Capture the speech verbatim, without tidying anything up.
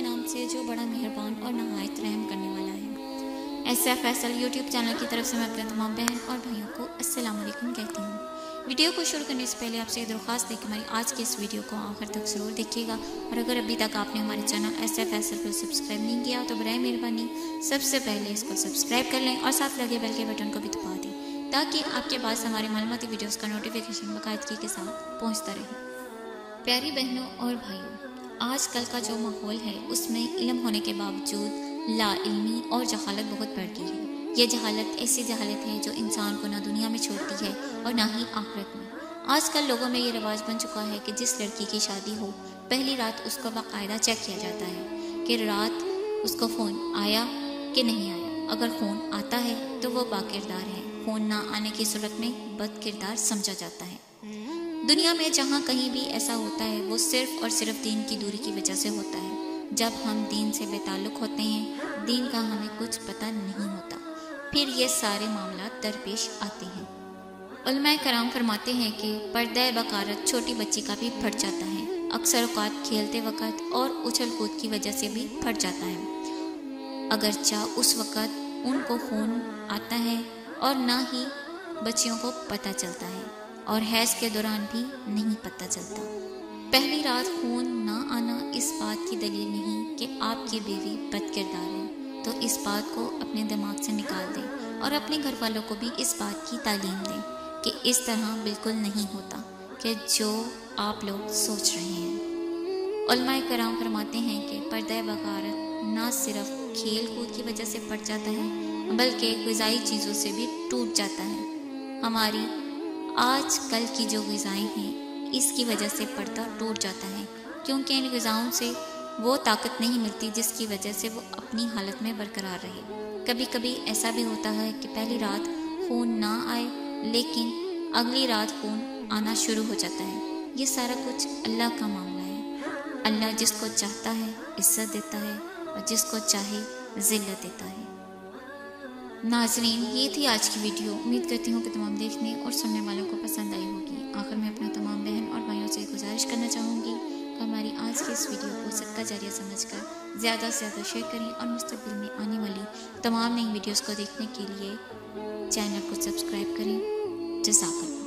के नाम से जो बड़ा मेहरबान और नहायत रहम करने वाला है। ऐसे फैसल यूट्यूब चैनल की तरफ से मैं अपने तमाम बहन और भाइयों को अस्सलाम वालेकुम कहती हूँ। वीडियो को शुरू करने से पहले आपसे दरख्वास्त है कि हमारी आज के इस वीडियो को आखिर तक ज़रूर देखिएगा, और अगर अभी तक आपने हमारे चैनल ऐसे फैसल को सब्सक्राइब नहीं किया तो बराए मेहरबानी सबसे पहले इसको सब्सक्राइब कर लें और साथ लगे बेल के बटन को भी दबा दें, ताकि आपके पास हमारे मालूमाती वीडियोज़ का नोटिफिकेशन बाकायदगी के साथ पहुँचता रहे। प्यारी बहनों और भाइयों, आजकल का जो माहौल है उसमें इल्म होने के बावजूद लाइल्मी और जहालत बहुत बढ़ गई है। ये जहालत ऐसी जहालत है जो इंसान को ना दुनिया में छोड़ती है और ना ही आखिरत में। आजकल लोगों में ये रिवाज बन चुका है कि जिस लड़की की शादी हो पहली रात उसको बाकायदा चेक किया जाता है कि रात उसको फ़ोन आया कि नहीं आया। अगर फ़ोन आता है तो वो बाकिरदार है, फ़ोन ना आने की सूरत में बदकिरदार समझा जाता है। दुनिया में जहाँ कहीं भी ऐसा होता है वो सिर्फ और सिर्फ दीन की दूरी की वजह से होता है। जब हम दीन से बेताल्लुक़ होते हैं, दीन का हमें कुछ पता नहीं होता, फिर ये सारे मामला दरपेश आते हैं। उलमाए कराम फरमाते हैं कि पर्दा बकारत छोटी बच्ची का भी फट जाता है, अक्सर औकात खेलते वक़्त और उछल कूद की वजह से भी फट जाता है। अगरचा उस वक़्त उनको फ़ोन आता है और ना ही बच्चियों को पता चलता है, और हैज़ के दौरान भी नहीं पता चलता। पहली रात फ़ोन ना आना इस बात की दलील नहीं कि आपकी बीवी बदकिरदार है, तो इस बात को अपने दिमाग से निकाल दें और अपने घर वालों को भी इस बात की तालीम दें कि इस तरह बिल्कुल नहीं होता कि जो आप लोग सोच रहे हैं। उलमाए कराम फरमाते हैं कि पर्दा बगारत ना सिर्फ खेल कूद की वजह से फट जाता है बल्कि ग़िज़ाई चीज़ों से भी टूट जाता है। हमारी आज कल की जो ग़िज़ाएँ हैं इसकी वजह से पर्दा टूट जाता है, क्योंकि इन ग़िज़ाओं से वो ताकत नहीं मिलती जिसकी वजह से वो अपनी हालत में बरकरार रहे। कभी कभी ऐसा भी होता है कि पहली रात फ़ोन ना आए लेकिन अगली रात फ़ोन आना शुरू हो जाता है। ये सारा कुछ अल्लाह का मामला है। अल्लाह जिसको चाहता है इज़्ज़त देता है और जिसको चाहे ज़िल्लत देता है। नाज़रीन, ये थी आज की वीडियो। उम्मीद करती हूँ कि तमाम देखने और सुनने वालों को पसंद आई होगी। आखिर में अपने तमाम बहन और भाइयों से गुजारिश करना चाहूँगी कि हमारी आज की इस वीडियो को सदका जारिया समझकर ज़्यादा से ज़्यादा शेयर करें और मुस्तक़बिल में आने वाली तमाम नई वीडियोज़ को देखने के लिए चैनल को सब्सक्राइब करें। जज़ाकल्लाह।